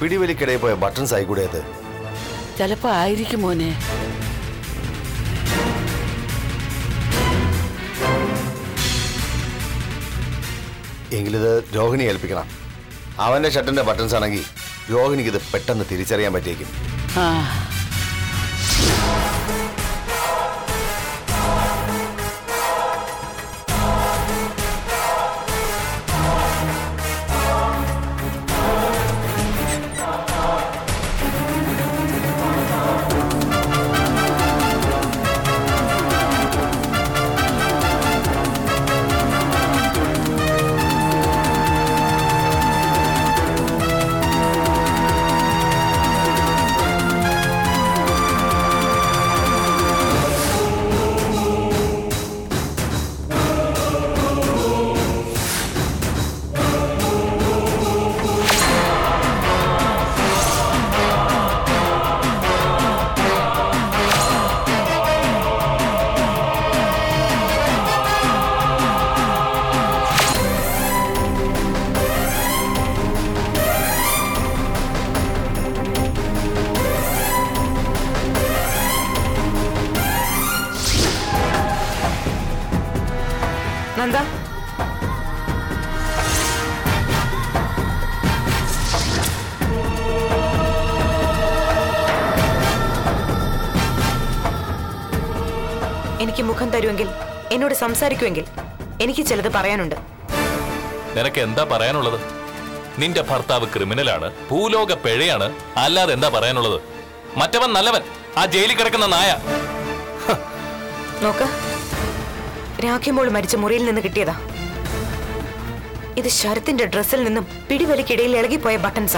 പിടിവലിക്കിടയിൽ പോയ ബട്ടൺസ് ആയിക്കൂടെ അത്? ചിലപ്പോ ആയിരിക്കും മോനെ. എങ്കിലിത് രോഹിണി ഏൽപ്പിക്കണം. അവന്റെ ഷർട്ടിന്റെ ബട്ടൺസ് ആണെങ്കിൽ രോഹിണിക്ക് ഇത് പെട്ടെന്ന് തിരിച്ചറിയാൻ പറ്റിയേക്കും. നന്ദ, എനിക്ക് മുഖം തരുമെങ്കിൽ, എന്നോട് സംസാരിക്കുമെങ്കിൽ എനിക്ക് ചിലത് പറയാനുണ്ട്. നിനക്ക് എന്താ പറയാനുള്ളത്? നിന്റെ ഭർത്താവ് ക്രിമിനലാണ്, ഭൂലോക പിഴയാണ്, അല്ലാതെ എന്താ പറയാനുള്ളത്? മറ്റവൻ നല്ലവൻ, ആ ജയിലിൽ കിടക്കുന്ന നായ. നോക്ക്, രാഖിമോൾ മരിച്ച മുറിയിൽ നിന്ന് കിട്ടിയതാ. ഇത് ശരത്തിന്റെ ഡ്രസ്സിൽ നിന്നും പിടിവലിക്കിടയിൽ ഇളകിപ്പോയ ബട്ടൺസാ.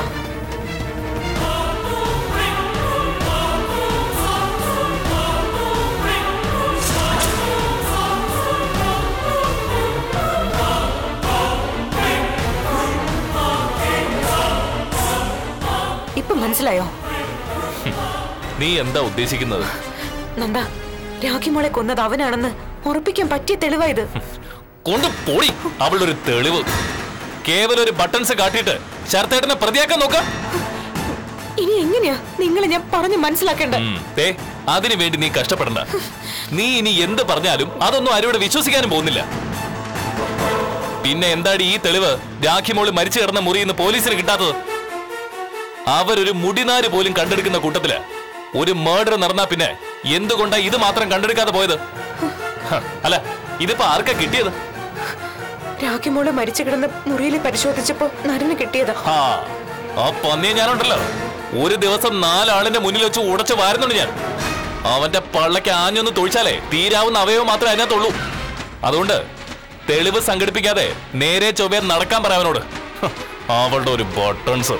ഇപ്പൊ മനസ്സിലായോ? നീ എന്താ ഉദ്ദേശിക്കുന്നത്? നന്ദ, രാഖിമോളെ കൊന്നത് അവനാണെന്ന് ഉറപ്പിക്കാൻ പറ്റിയ തെളിവായത്. കൊണ്ടുപോടി അവളുടെ ഒരു തെളിവ്. കേവലം ഒരു ബട്ടൺസ് കാട്ടിയിട്ട് ശരത്തേട്ടനെ പ്രതിയാക്കാൻ നോക്ക. ഇനി എങ്ങനെയാ നിങ്ങളെ ഞാൻ പറഞ്ഞു മനസ്സിലാക്കേണ്ട? അതിനു വേണ്ടി നീ കഷ്ടപ്പെടണ്ട. നീ ഇനി എന്ത് പറഞ്ഞാലും അതൊന്നും ആരോട് വിശ്വസിക്കാനും പോകുന്നില്ല. പിന്നെ എന്താടി ഈ തെളിവ് രാഖിമോള് മരിച്ചു കിടന്ന മുറിയിൽ പോലീസിന് കിട്ടാത്തത്? അവരൊരു മുടിനാര് പോലും കണ്ടെടുക്കുന്ന കൂട്ടത്തില് ഒരു മർഡർ നടന്നാ പിന്നെ എന്തുകൊണ്ടാ ഇത് മാത്രം കണ്ടെടുക്കാതെ പോയത്? അല്ല, ഇതിപ്പോ ആർക്കാ കിട്ടിയത്? രാഖിമോള് മരിച്ചു കിടന്ന മുറിയിൽ പരിശോധിച്ചപ്പോ നരന് കിട്ടിയതാ. ആ പന്നിയെ ഞാനുണ്ടല്ലോ, ഒരു ദിവസം 4 ആളിന്റെ മുന്നിൽ വെച്ച് ഉടച്ചു വാരുന്നുണ്ട് ഞാൻ. അവന്റെ പള്ളക്ക് ആഞ്ഞൊന്ന് തൊഴിച്ചാലേ തീരാവുന്ന അവയവം മാത്രമേ അതിനകത്തുള്ളൂ. അതുകൊണ്ട് തെളിവ് സംഘടിപ്പിക്കാതെ നേരെ ചൊവ്വേ നടക്കാൻ പറയാവനോട്. അവളുടെ ഒരു ബട്ടൺസ്.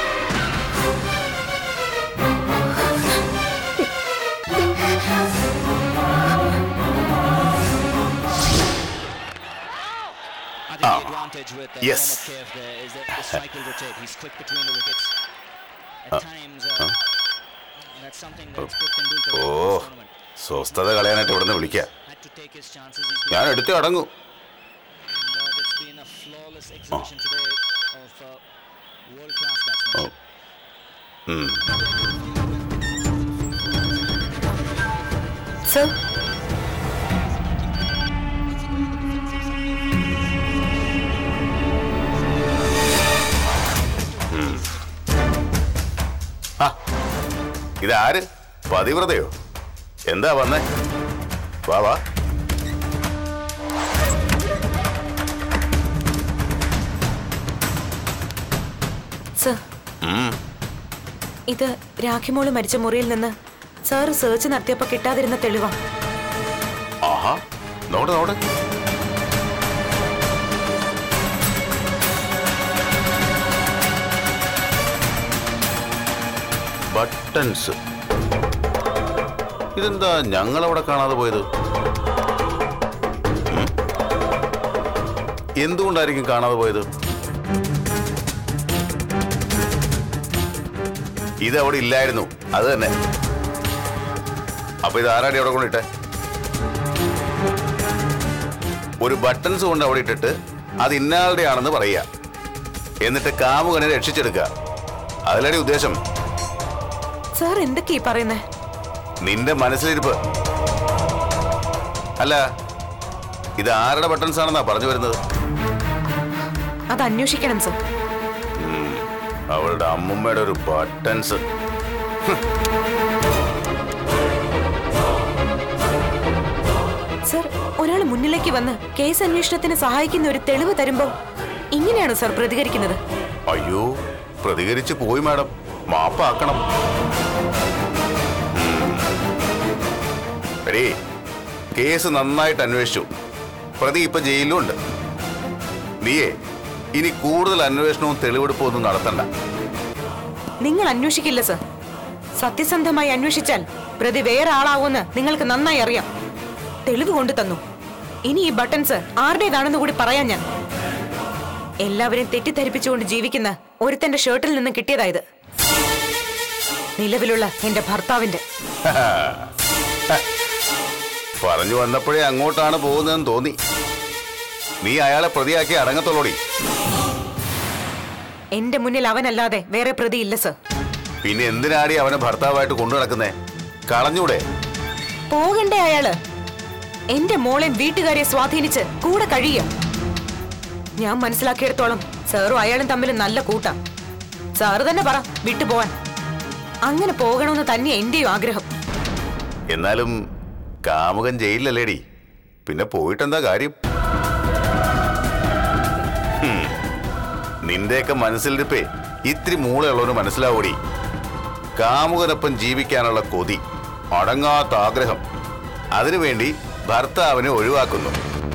Yes. ഓ, സ്വസ്ഥത കളയാനായിട്ട് ഇവിടുന്ന് വിളിക്കാം. ഞാൻ എടുത്ത് അടങ്ങൂ. സർ, ഇതാര്? പതിവ്രതയോ? എന്താ വന്നേ? വാ വാ. സർ, ഇത് രാഖിമോള് മരിച്ച മുറിയിൽ നിന്ന് സാറ് സെർച്ച് നടത്തിയപ്പോ കിട്ടാതിരുന്ന തെളിവാ. ആഹാ, നോട് നോട്. ബട്ടൺസ്. ഇതെന്താ ഞങ്ങളവിടെ കാണാതെ പോയത്? എന്തുകൊണ്ടായിരിക്കും കാണാതെ പോയത്? ഇതവിടെ ഇല്ലായിരുന്നു, അത് തന്നെ. അപ്പൊ ഇത് ആരാടി അവിടെ കൊണ്ടിട്ടെ? ഒരു ബട്ടൺസ് കൊണ്ട് അവിടെ ഇട്ടിട്ട് അത് ഇന്നാളുടെ ആണെന്ന് പറയുക, എന്നിട്ട് കാമുകനെ രക്ഷിച്ചെടുക്കുക. അതിലടി ഉദ്ദേശം. സാർ എന്തൊക്കെയാ പറയുന്നേ? നിന്റെ മനസ്സിലിരിപ്പ്. അല്ല, ഇത് ആരുടെ ബട്ടൺസ് ആണെന്നാ പറഞ്ഞു വരുന്നത്? അത് അന്വേഷിക്കണം സർ. അവളുടെ അമ്മുമ്മയുടെ ഒരു ബട്ടൺസ്. സർ, ഒരാൾ മുന്നിലേക്ക് വന്ന് കേസ് അന്വേഷണത്തിന് സഹായിക്കുന്ന ഒരു തെളിവ് തരുമ്പോ ഇങ്ങനെയാണ് സർ പ്രതികരിക്കുന്നത്? അയ്യോ, പ്രതികരിച്ചു പോയി മാഡം, മാപ്പാക്കണം. എടീ, കേസ് നന്നായിട്ട് അന്വേഷിച്ചു. പ്രതി ഇപ്പൊ ജയിലിലും ഉണ്ട്. നീയേ ഇനി കൂടുതൽ അന്വേഷണവും തെളിവെടുപ്പും ഒന്നും നടത്തണ്ട. നിങ്ങൾ അന്വേഷിക്കില്ല സർ. സത്യസന്ധമായി അന്വേഷിച്ചാൽ പ്രതി വേറെ ആളാവുമെന്ന് നിങ്ങൾക്ക് നന്നായി അറിയാം. തെളിവ് കൊണ്ടു തന്നു. ഇനി ഈ ബട്ടൺസ് ആരുടേതാണെന്ന് കൂടി പറയാൻ ഞാൻ. എല്ലാവരെയും തെറ്റിദ്ധരിപ്പിച്ചുകൊണ്ട് ജീവിക്കുന്ന ഒരുത്തന്റെ ഷർട്ടിൽ നിന്ന് കിട്ടിയതായത്. നിലവിലുള്ള എന്റെ ഭർത്താവിന്റെ. പറഞ്ഞു വന്നപ്പോഴേ അങ്ങോട്ടാണ് പോകുന്നതെന്ന് തോന്നി. നീ അയാളെ പ്രതിയാക്കി അടങ്ങത്തോളോടി. എന്റെ മുന്നിൽ അവനല്ലാതെ വേറെ പ്രതിയില്ല സർ. പിന്നെ എന്തിനാടി അവനെ ഭർത്താവായിട്ട് കൊണ്ടു നടക്കുന്നേ? കളഞ്ഞൂടെ? പോകണ്ടേ അയാള്? എന്റെ മോളെയും വീട്ടുകാരെ സ്വാധീനിച്ച് കൂടെ കഴിയുക. ഞാൻ മനസ്സിലാക്കിയെടുത്തോളം സാറും അയാളും തമ്മിൽ നല്ല കൂട്ടാ. സാറ് തന്നെ പറ വിട്ടുപോവാൻ. അങ്ങനെ പോകണമെന്ന് തന്നെയാ എന്റെയും ആഗ്രഹം. എന്നാലും കാമുകൻ ജയിലിലല്ലേടി, പിന്നെ പോയിട്ടെന്താ കാര്യം? നിന്റെയൊക്കെ മനസ്സിലിരിപ്പേ ഇത്തിരി മൂളയുള്ളവന് മനസ്സിലാവൂടി. കാമുകനൊപ്പം ജീവിക്കാനുള്ള കൊതി, അടങ്ങാത്ത ആഗ്രഹം, അതിനുവേണ്ടി ഭർത്താവിനെ ഒഴിവാക്കുന്നു.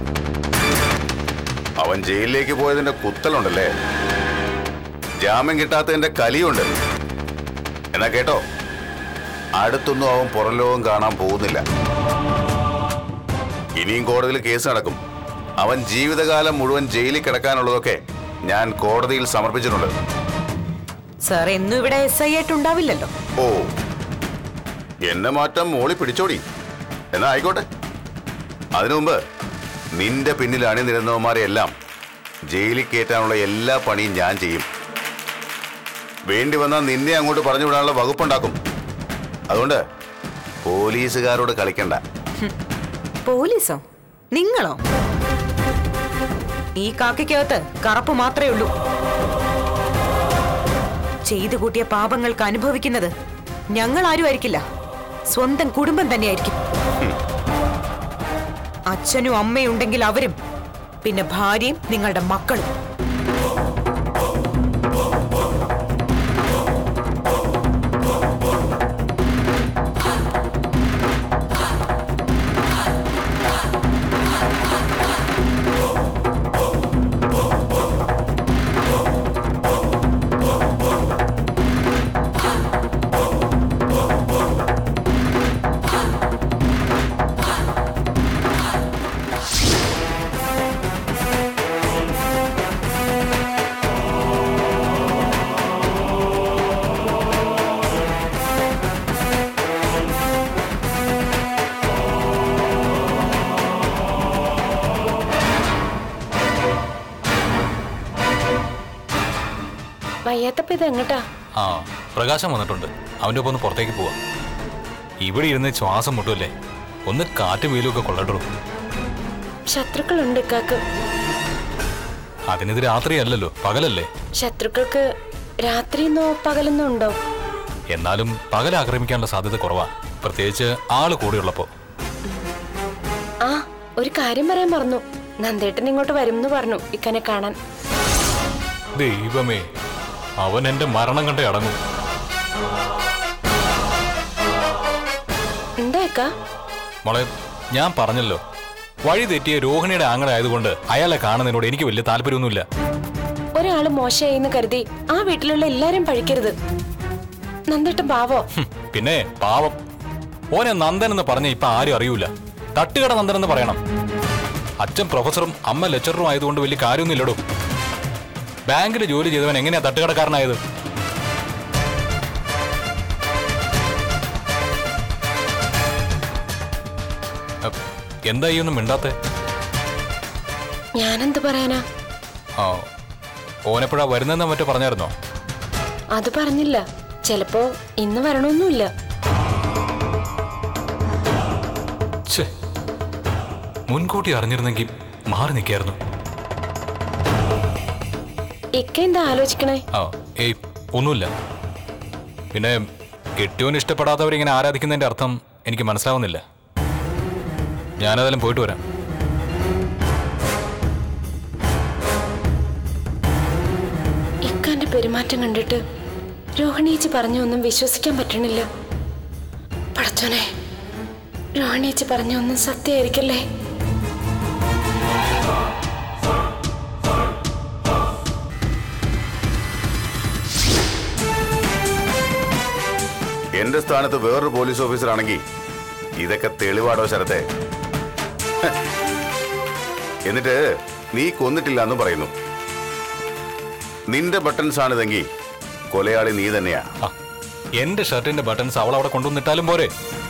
അവൻ ജയിലിലേക്ക് പോയതിന്റെ കുത്തലുണ്ടല്ലേ, ജാമ്യം കിട്ടാത്തതിന്റെ കലിയുണ്ട്. എന്നാ കേട്ടോ, അടുത്തൊന്നും അവൻ പുറം ലോകം കാണാൻ പോകുന്നില്ല. ഇനിയും കോടതിയിൽ കേസ് നടക്കും. അവൻ ജീവിതകാലം മുഴുവൻ ജയിലിൽ കിടക്കാനുള്ളതൊക്കെ ഞാൻ കോടതിയിൽ സമർപ്പിച്ചിട്ടുണ്ട്. സാർ എന്നും ഇവിടെ SI ആയിട്ടുണ്ടാവില്ലല്ലോ. ഓ, എന്നെ മാറ്റം മോളി പിടിച്ചോടി. എന്നാ ആയിക്കോട്ടെ. അതിനു മുമ്പ് നിന്റെ പിന്നിൽ അണിനിരുന്നവന്മാരെ എല്ലാം ജയിലിൽ കയറ്റാനുള്ള എല്ലാ പണിയും ഞാൻ ചെയ്യും. വേണ്ടി വന്നാൽ നിന്നെ അങ്ങോട്ട് പറഞ്ഞു വിടാനുള്ള വകുപ്പുണ്ടാക്കും. അതുകൊണ്ട് പോലീസുകാരോട് കളിക്കണ്ട. പോലീസോ? നിങ്ങളോ? ഈ കാക്കയ്ക്കകത്ത് കറുപ്പ് മാത്രമേ ഉള്ളൂ. ചെയ്തു കൂട്ടിയ പാപങ്ങൾക്ക് അനുഭവിക്കുന്നത് ഞങ്ങൾ ആരും ആയിരിക്കില്ല, സ്വന്തം കുടുംബം തന്നെയായിരിക്കും. അച്ഛനും അമ്മയും ഉണ്ടെങ്കിൽ അവരും, പിന്നെ ഭാര്യയും നിങ്ങളുടെ മക്കളും. വയ്യാത്തപ്പോ ഇത് എങ്ങട്ടാ? ആ, പ്രകാശം വന്നിട്ടുണ്ട്. അവൻ്റെ ഒപ്പം ഒന്ന് പുറത്തേക്ക് പോവാം. ഇവിടെ ഇരുന്ന് ശ്വാസം മുട്ടുമല്ലേ, ഒന്ന് കാറ്റും വെയിലും ഒക്കെ കൊള്ളട്ടുള്ളൂ. ശത്രുക്കളുണ്ട് ഇക്കാക്ക്. അതിനിത് രാത്രിയല്ലല്ലോ, പകലല്ലേ? ശത്രുക്കൾക്ക് രാത്രിന്നോ പകലെന്നോ ഉണ്ടോ? എന്നാലും പകൽ ആക്രമിക്കാനുള്ള സാധ്യത കുറവാ, പ്രത്യേകിച്ച് ആള് കൂടെയുള്ളപ്പോ. ആ, ഒരു കാര്യം പറയാൻ മറന്നു. നന്ദേട്ടൻ ഇങ്ങോട്ട് വരുമെന്ന് പറഞ്ഞു ഇക്കനെ കാണാൻ. ദൈവമേ, അവൻ എന്റെ മരണം കണ്ടേ അടങ്ങും. എന്താ മോളെ, ഞാൻ പറഞ്ഞല്ലോ, വഴി തെറ്റിയ രോഹിണിയുടെ ആങ്ങളായതുകൊണ്ട് അയാളെ കാണുന്നതിനോട് എനിക്ക് വലിയ താല്പര്യമൊന്നുമില്ല. ഒരാള് മോശമായിന്ന് കരുതി ആ വീട്ടിലുള്ള എല്ലാരും പഴിക്കരുത്. നന്ദേട്ടൻ പാവോ? പിന്നെ പാവം. ഓനെ നന്ദൻ എന്ന് പറഞ്ഞ ഇപ്പൊ ആരും അറിയൂല. തട്ടുകട നന്ദൻ എന്ന് പറയണം. അച്ഛൻ പ്രൊഫസറും അമ്മ ലെക്ചററും ആയതുകൊണ്ട് വലിയ കാര്യമൊന്നും ഇല്ലടോ. ബാങ്കിൽ ജോലി ചെയ്തവൻ എങ്ങനെയാ തട്ടുകടക്കാരനായത്? എന്താ ഈ ഒന്നും മിണ്ടാത്തെ? ഞാനെന്ത് പറയാനാ? ആ, ഓനെപ്പോഴാ വരുന്നെന്ന് മറ്റോ പറഞ്ഞായിരുന്നോ? അത് പറഞ്ഞില്ല. ചിലപ്പോ ഇന്ന് വരണമൊന്നുമില്ല. മുൻകൂട്ടി അറിഞ്ഞിരുന്നെങ്കിൽ മാറി നിൽക്കായിരുന്നു. ഇക്ക എന്താ ആലോചിക്കണേ? ഏയ് ഒന്നുമില്ല. പിന്നെ കെട്ടിയോന് ഇഷ്ടപ്പെടാത്തവരിങ്ങനെ ആരാധിക്കുന്നതിന്റെ അർത്ഥം എനിക്ക് മനസ്സിലാവുന്നില്ല. ഞാനതെല്ലാം പോയിട്ട് വരാം. ഇക്കാന്റെ പെരുമാറ്റം കണ്ടിട്ട് രോഹിണിയേച്ചി പറഞ്ഞൊന്നും വിശ്വസിക്കാൻ പറ്റണില്ല. പടച്ചോനെ, രോഹിണിയേച്ചി പറഞ്ഞൊന്നും സത്യമായിരിക്കല്ലേ? എന്റെ സ്ഥാനത്ത് വേറൊരു പോലീസ് ഓഫീസർ ആണെങ്കിൽ ഇതൊക്കെ തെളിവാടോ ശരത്തെ? എന്നിട്ട് നീ കൊന്നിട്ടില്ല എന്ന് പറയുന്നു. നിന്റെ ബട്ടൺസ് ആണിതെങ്കിൽ കൊലയാളി നീ തന്നെയാ. എന്റെ ഷർട്ടിന്റെ ബട്ടൺസ് അവൾ അവിടെ കൊണ്ടുവന്നിട്ടാലും പോരെ?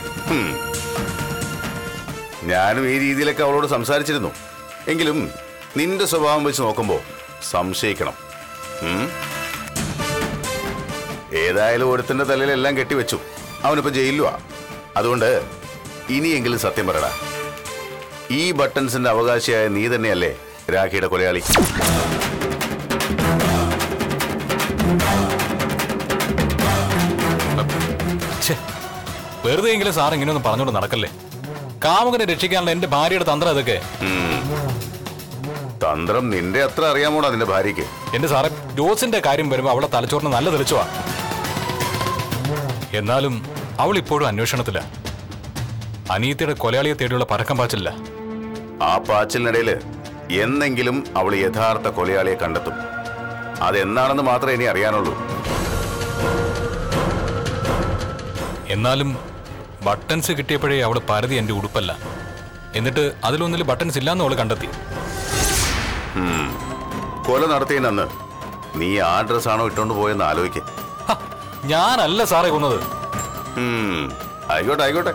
ഞാനും ഈ രീതിയിലൊക്കെ അവളോട് സംസാരിച്ചിരുന്നു. എങ്കിലും നിന്റെ സ്വഭാവം വെച്ച് നോക്കുമ്പോ സംശയിക്കണം. ഏതായാലും ഒരുത്തിന്റെ തലയിലെല്ലാം കെട്ടിവെച്ചു. അവനിപ്പോ ജയിലുവാ. അതുകൊണ്ട് ഇനിയെങ്കിലും സത്യം പറയടാ, ഈ ബട്ടൺസിന്റെ അവകാശിയായ നീ തന്നെയല്ലേ രാഖിയുടെ കൊലയാളി? വെറുതെ എങ്കിലും സാർ ഇങ്ങനെയൊന്നും പറഞ്ഞോണ്ട് നടക്കല്ലേ. കാമുകനെ രക്ഷിക്കാനുള്ള എന്റെ ഭാര്യയുടെ തന്ത്രം അതൊക്കെ. തന്ത്രം നിന്റെ അത്ര അറിയാമോടാ നിന്റെ ഭാര്യയ്ക്ക്? എന്റെ സാറെ, ജോസിന്റെ കാര്യം വരുമ്പോ അവളെ തലച്ചോറിന് നല്ല തെളിച്ചുവാ. എന്നാലും അവൾ ഇപ്പോഴും അന്വേഷണത്തില്ല. അനീതിയുടെ കൊലയാളിയെ തേടിയുള്ള പരക്കം പാച്ചില്ല. ആ പാച്ചിലിനിടയില് എന്നെങ്കിലും അവൾ യഥാർത്ഥ കൊലയാളിയെ കണ്ടെത്തും. അതെന്നാണെന്ന് മാത്രമേ ഇനി അറിയാനുള്ളൂ. എന്നാലും ബട്ടൺസ് കിട്ടിയപ്പോഴേ അവൾ പരതി എന്റെ ഉടുപ്പല്ല. എന്നിട്ട് അതിലൊന്നിൽ ബട്ടൺസ് ഇല്ലാന്ന് അവൾ കണ്ടെത്തി. കൊല നടത്തിയന്ന് നീ ആ ഡ്രസ്സാണോ ഇട്ടോണ്ട് പോയെന്ന് ആലോചിക്കേ. ഞാനല്ല സാറേ കൊന്നത്. ആയിക്കോട്ടെ ആയിക്കോട്ടെ.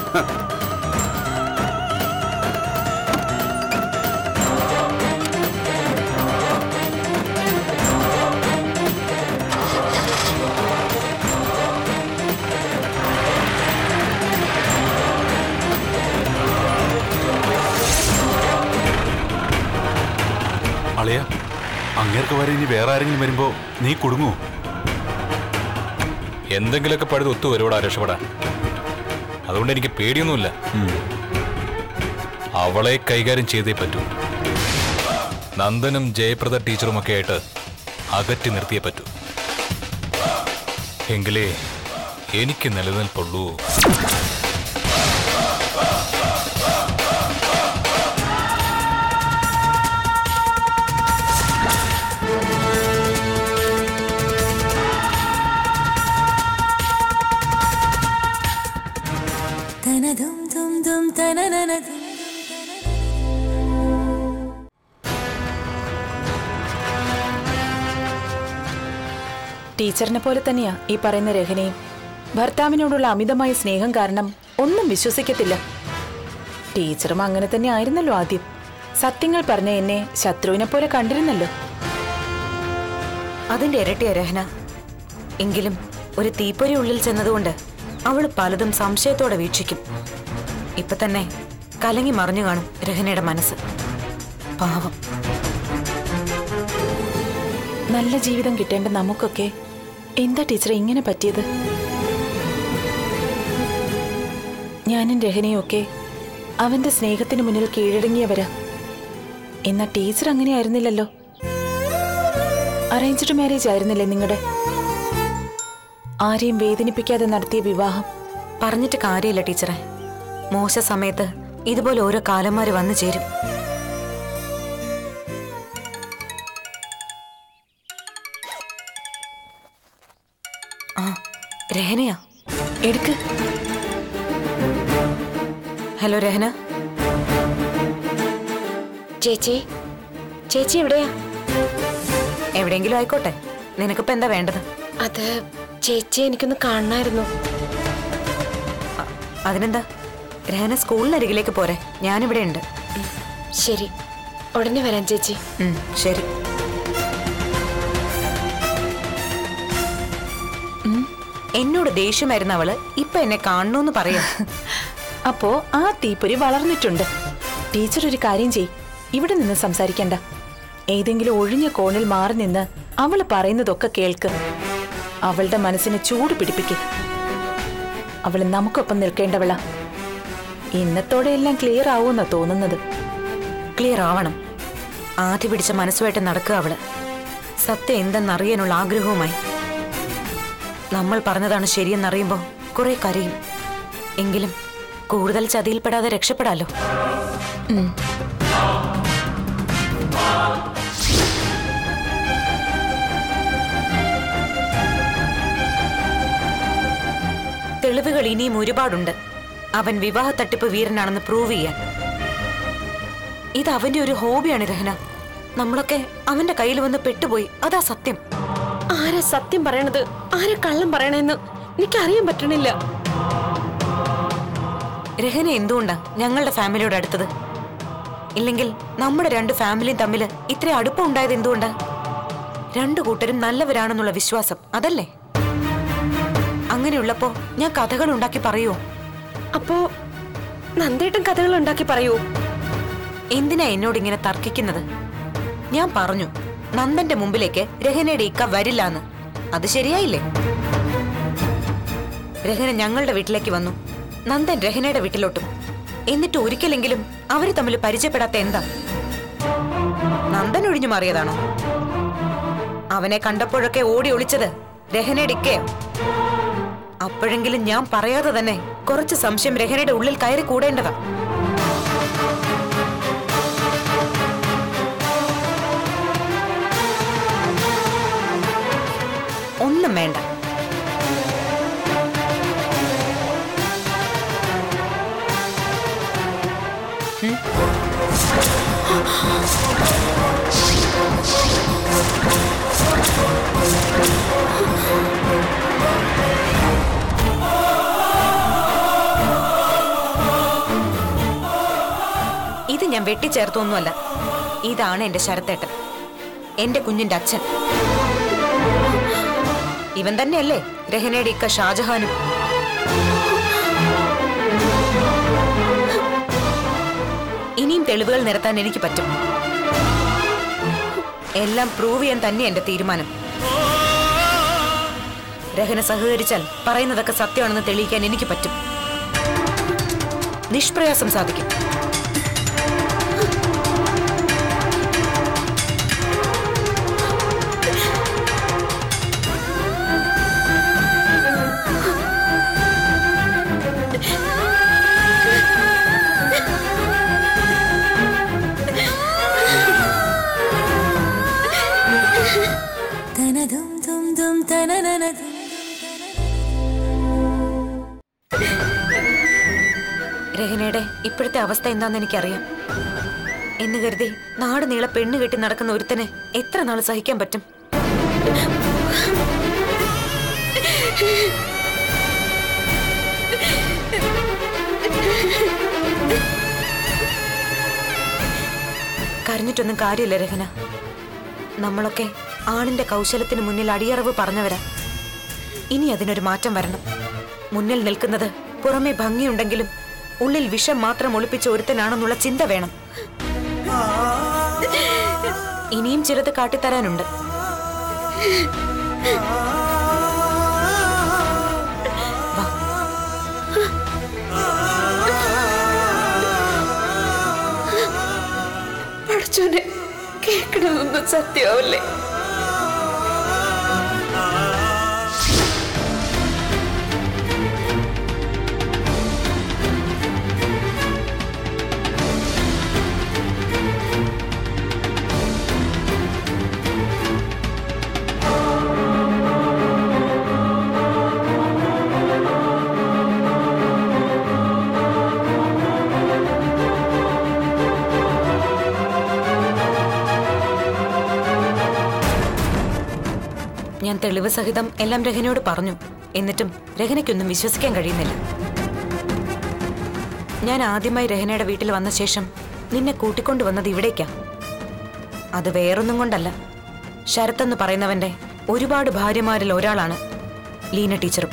അളിയ, അങ്ങേർക്ക് വരെ ഇനി വേറെ ആരെങ്കിലും വരുമ്പോ നീ കുടുങ്ങൂ? എന്തെങ്കിലുമൊക്കെ പഴുത് ഒത്തു വരുവോടാ രക്ഷപ്പെടാൻ. അതുകൊണ്ട് എനിക്ക് പേടിയൊന്നുമില്ല. അവളെ കൈകാര്യം ചെയ്തേ പറ്റൂ. നന്ദനും ജയപ്രദ ടീച്ചറുമൊക്കെ ആയിട്ട് അകറ്റി നിർത്തിയേ പറ്റൂ. എങ്കിലേ എനിക്ക് നിലനിൽപ്പുള്ളൂ. ടീച്ചറിനെ പോലെ തന്നെയാ ഈ പറയുന്ന രഹനയും. ഭർത്താവിനോടുള്ള അമിതമായ സ്നേഹം കാരണം ഒന്നും വിശ്വസിക്കത്തില്ല. ടീച്ചറും അങ്ങനെ തന്നെ ആയിരുന്നല്ലോ ആദ്യം. സത്യങ്ങൾ പറഞ്ഞ എന്നെ ശത്രുവിനെ പോലെ കണ്ടിരുന്നല്ലോ. അതിന്റെ ഇരട്ടിയ രഹന. എങ്കിലും ഒരു തീപ്പൊരി ഉള്ളിൽ ചെന്നതുകൊണ്ട് അവള് പലതും സംശയത്തോടെ വീക്ഷിക്കും. ഇപ്പൊ തന്നെ കലങ്ങി മറിഞ്ഞു കാണും രഹനയുടെ മനസ്സ്. പാവം. നല്ല ജീവിതം കിട്ടേണ്ട നമുക്കൊക്കെ എന്താ ടീച്ചറെ ഇങ്ങനെ പറ്റിയത്? ഞാനും രഹനയും ഒക്കെ അവന്റെ സ്നേഹത്തിന് മുന്നിൽ കീഴടങ്ങിയവരാ. എന്നാ ടീച്ചർ അങ്ങനെയായിരുന്നില്ലല്ലോ. അറേഞ്ച്ഡ് മാരേജ് ആയിരുന്നില്ലേ നിങ്ങളുടെ? ആരെയും വേദനിപ്പിക്കാതെ നടത്തിയ വിവാഹം. പറഞ്ഞിട്ട് കാര്യമില്ല ടീച്ചറെ. മോശ സമയത്ത് ഇതുപോലെ ഓരോ കാലന്മാര് വന്നു ചേരും. ആ, രഹനയാ. എടുക്ക്. ഹലോ രഹന. ചേച്ചി, ചേച്ചി എവിടെയാ? എവിടെയെങ്കിലും ആയിക്കോട്ടെ. നിനക്കിപ്പോ എന്താ വേണ്ടത്? അത് ചേച്ചി എനിക്കൊന്ന് കാണണമായിരുന്നു. അതിനെന്താ? രഹന സ്കൂളിനരികിലേക്ക് പോരെ, ഞാനിവിടെ ഉണ്ട്. ശരി, ഉടനെ വരാം ചേച്ചി. ശരി. എന്നോട് ദേഷ്യമായിരുന്ന അവള് ഇപ്പൊ എന്നെ കാണണോന്ന് പറയാം. അപ്പോ ആ തീപ്പൊരി വളർന്നിട്ടുണ്ട്. ടീച്ചർ ഒരു കാര്യം ചെയ്, ഇവിടെ നിന്ന് സംസാരിക്കണ്ട. ഏതെങ്കിലും ഒഴിഞ്ഞ കോണിൽ മാറി നിന്ന് അവള് പറയുന്നതൊക്കെ കേൾക്ക്. അവളുടെ മനസ്സിന് ചൂട് പിടിപ്പിക്ക്. അവള് നമുക്കൊപ്പം നിൽക്കേണ്ടവളാ. ഇന്നത്തോടെ എല്ലാം ക്ലിയർ ആവുമെന്നാ തോന്നുന്നത്. ക്ലിയർ ആവണം. ആദ്യ പിടിച്ച മനസ്സുമായിട്ട് നടക്കുക അവള്. സത്യം എന്തെന്നറിയാനുള്ള ആഗ്രഹവുമായി. നമ്മൾ പറഞ്ഞതാണ് ശരിയെന്നറിയുമ്പോ കുറെ കരയും. എങ്കിലും കൂടുതൽ ചതിയിൽപ്പെടാതെ രക്ഷപ്പെടാലോ. തെളിവുകൾ ഇനിയും ഒരുപാടുണ്ട്. അവൻ വിവാഹ തട്ടിപ്പ് വീരനാണെന്ന് പ്രൂവ് ചെയ്യാൻ. ഇത് അവന്റെ ഒരു ഹോബിയാണ് രഹന. നമ്മളൊക്കെ അവന്റെ കയ്യിൽ വന്ന് പെട്ടുപോയി. അതാ സത്യം. ആരാ സത്യം പറയണത്, ആരാ കള്ളം പറയണെന്ന് എനിക്കറിയാൻ പറ്റണില്ല. രഹന എന്തുകൊണ്ടാ ഞങ്ങളുടെ ഫാമിലിയോട് അടുത്തത്? ഇല്ലെങ്കിൽ നമ്മുടെ രണ്ട് ഫാമിലിയും തമ്മിൽ ഇത്ര അടുപ്പം ഉണ്ടായത് എന്തുകൊണ്ടാ? രണ്ടു കൂട്ടരും നല്ലവരാണെന്നുള്ള വിശ്വാസം, അതല്ലേ? അങ്ങനെയുള്ളപ്പോ ഞാൻ കഥകൾ ഉണ്ടാക്കി പറയുമോ? അപ്പോ നന്ദേട്ടൻ കഥകൾ ഉണ്ടാക്കി പറയൂ. എന്തിനാ എന്നോട് ഇങ്ങനെ തർക്കിക്കുന്നത്? ഞാൻ പറഞ്ഞു നന്ദന്റെ മുമ്പിലേക്ക് രഹനയുടെ ഇക്ക വരില്ലാന്ന്. അത് ശരിയായില്ലേ? രഹന ഞങ്ങളുടെ വീട്ടിലേക്ക് വന്നു, നന്ദൻ രഹനയുടെ വീട്ടിലോട്ടും. എന്നിട്ട് ഒരിക്കലെങ്കിലും അവര് തമ്മിൽ പരിചയപ്പെടാത്ത എന്താ? നന്ദൻ ഒഴിഞ്ഞു മാറിയതാണോ? അവനെ കണ്ടപ്പോഴൊക്കെ ഓടി ഒളിച്ചത് രഹനയുടെ ഇക്കയോ? അപ്പോഴെങ്കിലും ഞാൻ പറയാതെ തന്നെ കുറച്ച് സംശയം രഹനയുടെ ഉള്ളിൽ കയറി കൂടേണ്ടതാ. ഒന്നും വേണ്ട. ഇത് ഞാൻ വെട്ടിച്ചേർത്തൊന്നുമല്ല. ഇതാണ് എന്റെ ശരത്തേട്ടൻ, എന്റെ കുഞ്ഞിന്റെ അച്ഛൻ. ഇവൻ തന്നെയല്ലേ രഹനയുടെ ഇക്ക ഷാജഹാനും? ഇനിയും തെളിവുകൾ നിരത്താൻ എനിക്ക് പറ്റും. എല്ലാം പ്രൂവ് ചെയ്യാൻ തന്നെ എന്റെ തീരുമാനം. രഹന സഹകരിച്ചാൽ പറയുന്നതൊക്കെ സത്യമാണെന്ന് തെളിയിക്കാൻ എനിക്ക് പറ്റും. നിഷ്പ്രയാസം സാധിക്കും. രഹനയുടെ ഇപ്പോഴത്തെ അവസ്ഥ എന്താന്ന് എനിക്കറിയാം. എന്ന് കരുതി നാട് നീളെ പെണ്ണ് കെട്ടി നടക്കുന്ന ഒരുത്തനെ എത്ര നാൾ സഹിക്കാൻ പറ്റും? കരഞ്ഞിട്ടൊന്നും കാര്യമില്ല രഹന. നമ്മളൊക്കെ ആണിന്റെ കൗശലത്തിന് മുന്നിൽ അടിയറവ് പറഞ്ഞവരാ. ഇനി അതിനൊരു മാറ്റം വരണം. മുന്നിൽ നിൽക്കുന്നത് പുറമെ ഭംഗിയുണ്ടെങ്കിലും ഉള്ളിൽ വിഷം മാത്രം ഒളിപ്പിച്ച ഒരുത്തനാണെന്നുള്ള ചിന്ത വേണം. ഇനിയും ചിലത് കാട്ടിത്തരാനുണ്ട്. പഠിച്ചോനെ, കേൾക്കണമെന്ന് സത്യമാവല്ലേ? ഞാൻ തെളിവ് സഹിതം എല്ലാം രഹനയോട് പറഞ്ഞു. എന്നിട്ടും രഹനയ്ക്കൊന്നും വിശ്വസിക്കാൻ കഴിയുന്നില്ല. ഞാൻ ആദ്യമായി രഹനയുടെ വീട്ടിൽ വന്ന ശേഷം നിന്നെ കൂട്ടിക്കൊണ്ടുവന്നത് ഇവിടേക്കാ. അത് വേറൊന്നും കൊണ്ടല്ല. ശരത്തെന്ന് പറയുന്നവന്റെ ഒരുപാട് ഭാര്യമാരിൽ ഒരാളാണ്. ലീന ടീച്ചറും.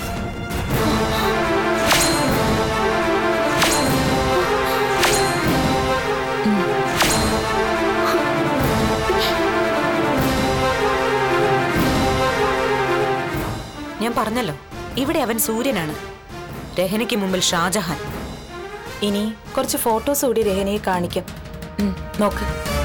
ഞാൻ പറഞ്ഞല്ലോ, ഇവിടെ അവൻ സൂര്യനാണ്, രഹനയ്ക്ക് മുമ്പിൽ ഷാജഹാൻ. ഇനി കുറച്ച് ഫോട്ടോസ് കൂടി രഹനയെ കാണിക്കാം. നോക്ക്.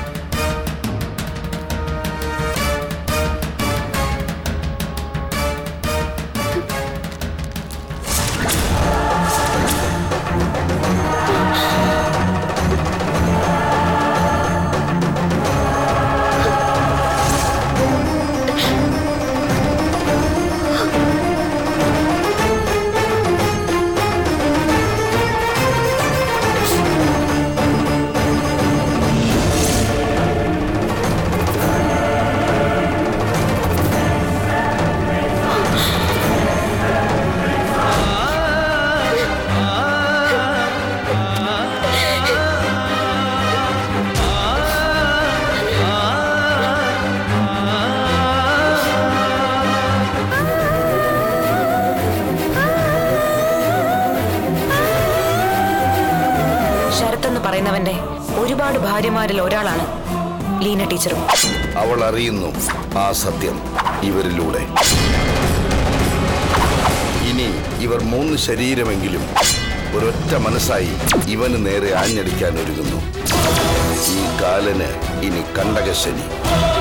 പറയുന്നവന്റെ ഒരുപാട് ഭാര്യമാരിൽ ഒരാളാണ് ലീന ടീച്ചറും. അവൾ അറിയുന്നു ആ സത്യം ഇവരിലൂടെ. ഇനി ഇവർ 3 ശരീരമെങ്കിലും ഒരൊറ്റ മനസ്സായി ഇവന് നേരെ ആഞ്ഞടിക്കാൻ ഒരുങ്ങുന്നു. ഈ കാലന് ഇനി കണ്ടകശനി.